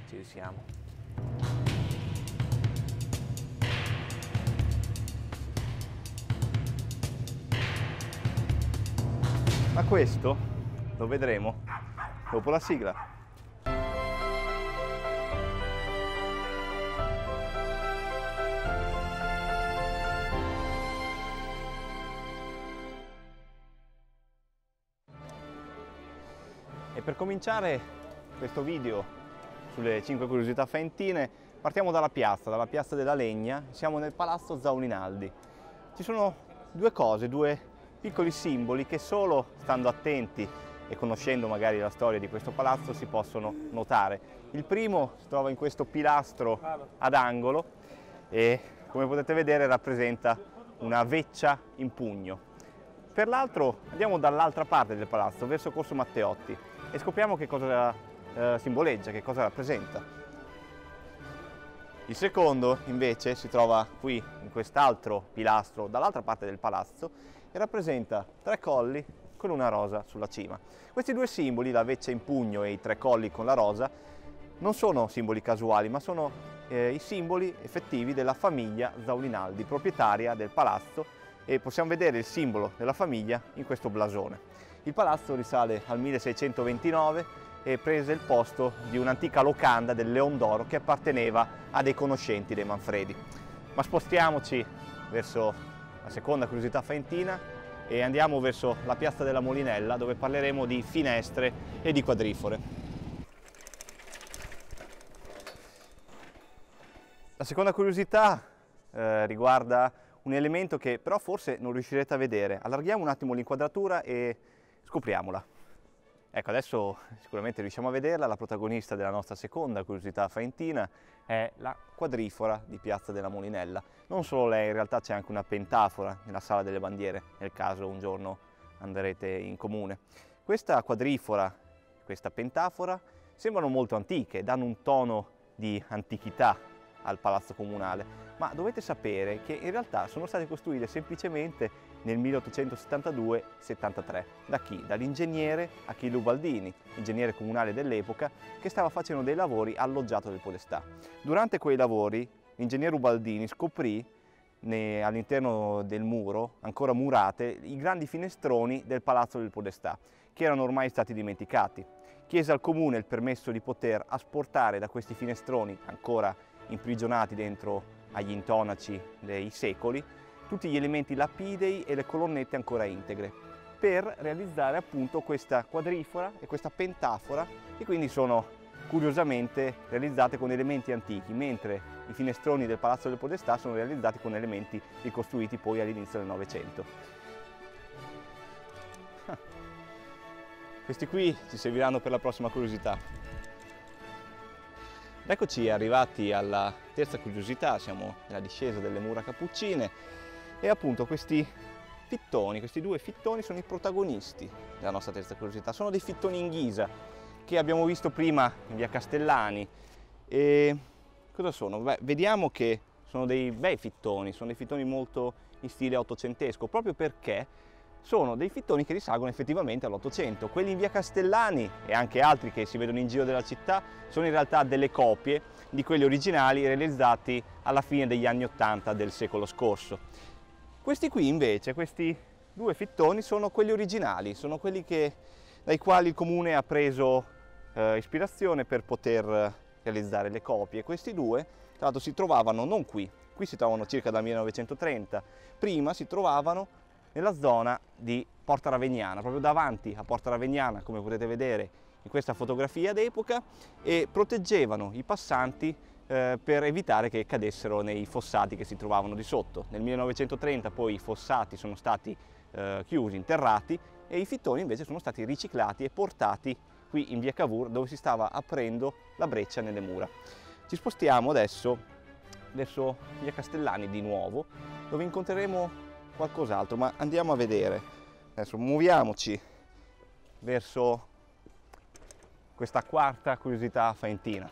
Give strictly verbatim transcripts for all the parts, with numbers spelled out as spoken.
ci siamo. Ma questo lo vedremo dopo la sigla. E per cominciare questo video sulle cinque curiosità faentine partiamo dalla piazza, dalla piazza della Legna. Siamo nel Palazzo Zaulinaldi. Ci sono due cose, due piccoli simboli che solo stando attenti e conoscendo magari la storia di questo palazzo si possono notare. Il primo si trova in questo pilastro ad angolo e come potete vedere rappresenta una veccia in pugno. Per l'altro andiamo dall'altra parte del palazzo, verso Corso Matteotti, e scopriamo che cosa eh, simboleggia, che cosa rappresenta. Il secondo invece si trova qui in quest'altro pilastro dall'altra parte del palazzo e rappresenta tre colli con una rosa sulla cima. Questi due simboli, la veccia in pugno e i tre colli con la rosa, non sono simboli casuali, ma sono eh, i simboli effettivi della famiglia Zaulinaldi, proprietaria del palazzo, e possiamo vedere il simbolo della famiglia in questo blasone. Il palazzo risale al milleseicentoventinove e prese il posto di un'antica locanda del Leon d'Oro che apparteneva a dei conoscenti dei Manfredi. Ma spostiamoci verso la seconda curiosità faentina e andiamo verso la piazza della Molinella, dove parleremo di finestre e di quadrifore. La seconda curiosità eh, riguarda un elemento che però forse non riuscirete a vedere. Allarghiamo un attimo l'inquadratura e scopriamola. Ecco, adesso sicuramente riusciamo a vederla. La protagonista della nostra seconda curiosità faentina è la quadrifora di Piazza della Molinella. Non solo lei, in realtà c'è anche una pentafora nella Sala delle Bandiere, nel caso un giorno andrete in comune. Questa quadrifora, questa pentafora, sembrano molto antiche, danno un tono di antichità al Palazzo Comunale, ma dovete sapere che in realtà sono state costruite semplicemente nel milleottocentosettantadue settantatré. Da chi? Dall'ingegnere Achille Ubaldini, ingegnere comunale dell'epoca, che stava facendo dei lavori al loggiato del Podestà. Durante quei lavori l'ingegnere Ubaldini scoprì all'interno del muro, ancora murate, i grandi finestroni del Palazzo del Podestà, che erano ormai stati dimenticati. Chiese al comune il permesso di poter asportare da questi finestroni, ancora imprigionati dentro agli intonaci dei secoli, tutti gli elementi lapidei e le colonnette ancora integre, per realizzare appunto questa quadrifora e questa pentafora, che quindi sono curiosamente realizzate con elementi antichi, mentre i finestroni del Palazzo del Podestà sono realizzati con elementi ricostruiti poi all'inizio del Novecento. Questi qui ci serviranno per la prossima curiosità. Eccoci arrivati alla terza curiosità, siamo nella discesa delle mura cappuccine e appunto questi fittoni, questi due fittoni sono i protagonisti della nostra terza curiosità. Sono dei fittoni in ghisa che abbiamo visto prima in via Castellani. E cosa sono? Beh, vediamo che sono dei bei fittoni, sono dei fittoni molto in stile ottocentesco, proprio perché sono dei fittoni che risalgono effettivamente all'Ottocento. Quelli in via Castellani e anche altri che si vedono in giro della città sono in realtà delle copie di quelli originali realizzati alla fine degli anni Ottanta del secolo scorso. Questi qui invece, questi due fittoni, sono quelli originali, sono quelli che, dai quali il comune ha preso eh, ispirazione per poter realizzare le copie. Questi due, tra l'altro, si trovavano non qui, qui si trovano circa dal millenovecentotrenta, prima si trovavano nella zona di Porta Ravegnana, proprio davanti a Porta Ravegnana, come potete vedere in questa fotografia d'epoca, e proteggevano i passanti eh, per evitare che cadessero nei fossati che si trovavano di sotto. Nel millenovecentotrenta poi i fossati sono stati eh, chiusi, interrati, e i fittoni invece sono stati riciclati e portati qui in via Cavour, dove si stava aprendo la breccia nelle mura. Ci spostiamo adesso verso via Castellani di nuovo, dove incontreremo qualcos'altro, ma andiamo a vedere. Adesso muoviamoci verso questa quarta curiosità faentina.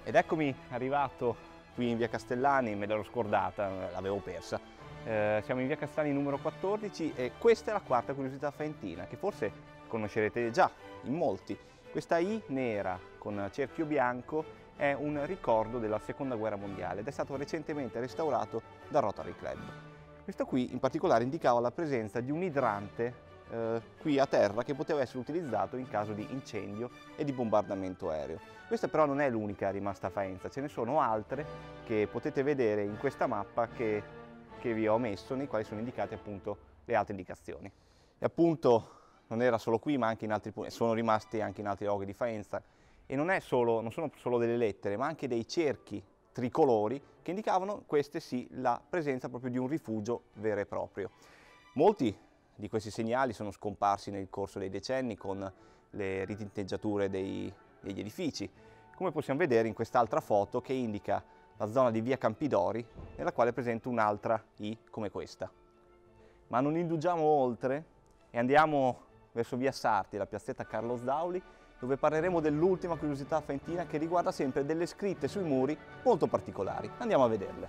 Ed eccomi arrivato qui in via Castellani, me l'ero scordata, l'avevo persa. Eh, siamo in via Castellani numero quattordici e questa è la quarta curiosità faentina, che forse conoscerete già in molti. Questa I nera con cerchio bianco è un ricordo della seconda guerra mondiale ed è stato recentemente restaurato dal Rotary Club. Questo qui in particolare indicava la presenza di un idrante eh, qui a terra che poteva essere utilizzato in caso di incendio e di bombardamento aereo. Questa però non è l'unica rimasta a Faenza, ce ne sono altre che potete vedere in questa mappa che, che vi ho messo, nei quali sono indicate appunto le altre indicazioni. E appunto non era solo qui, ma anche in altri punti, sono rimasti anche in altri luoghi di Faenza, e non, è solo, non sono solo delle lettere, ma anche dei cerchi tricolori che indicavano, queste sì, la presenza proprio di un rifugio vero e proprio. Molti di questi segnali sono scomparsi nel corso dei decenni con le ritinteggiature dei, degli edifici, come possiamo vedere in quest'altra foto che indica la zona di via Campidori, nella quale è presente un'altra I come questa. Ma non indugiamo oltre e andiamo verso via Sarti, la piazzetta Carlo Sdauli, dove parleremo dell'ultima curiosità faentina che riguarda sempre delle scritte sui muri molto particolari. Andiamo a vederle.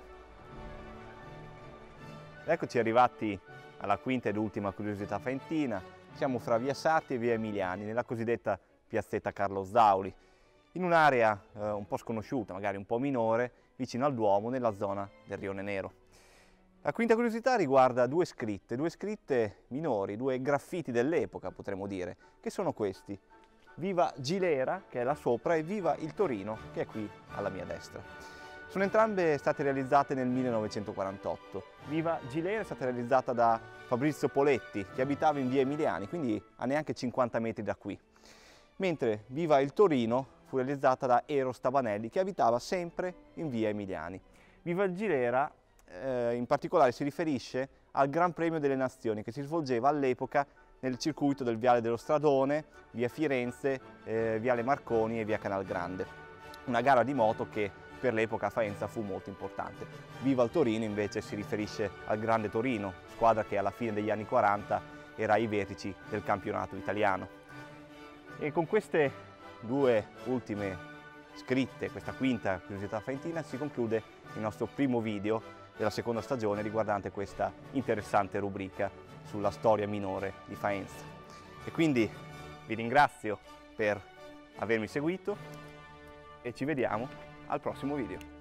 Eccoci arrivati alla quinta ed ultima curiosità faentina. Siamo fra via Sarti e via Emiliani, nella cosiddetta piazzetta Carlo Sdauli, in un'area eh, un po' sconosciuta, magari un po' minore, vicino al Duomo, nella zona del Rione Nero. La quinta curiosità riguarda due scritte, due scritte minori, due graffiti dell'epoca potremmo dire, che sono questi. Viva Gilera, che è là sopra, e Viva il Torino, che è qui alla mia destra. Sono entrambe state realizzate nel millenovecentoquarantotto. Viva Gilera è stata realizzata da Fabrizio Poletti, che abitava in via Emiliani, quindi a neanche cinquanta metri da qui. Mentre Viva il Torino fu realizzata da Ero Stabanelli, che abitava sempre in via Emiliani. Viva Gilera eh, in particolare si riferisce al Gran Premio delle Nazioni, che si svolgeva all'epoca nel circuito del Viale dello Stradone, via Firenze, eh, viale Marconi e via Canal Grande. Una gara di moto che per l'epoca a Faenza fu molto importante. Viva il Torino invece si riferisce al Grande Torino, squadra che alla fine degli anni quaranta era ai vertici del campionato italiano. E con queste due ultime scritte, questa quinta curiosità faentina, si conclude il nostro primo video della seconda stagione riguardante questa interessante rubrica sulla storia minore di Faenza. E quindi vi ringrazio per avermi seguito e ci vediamo al prossimo video.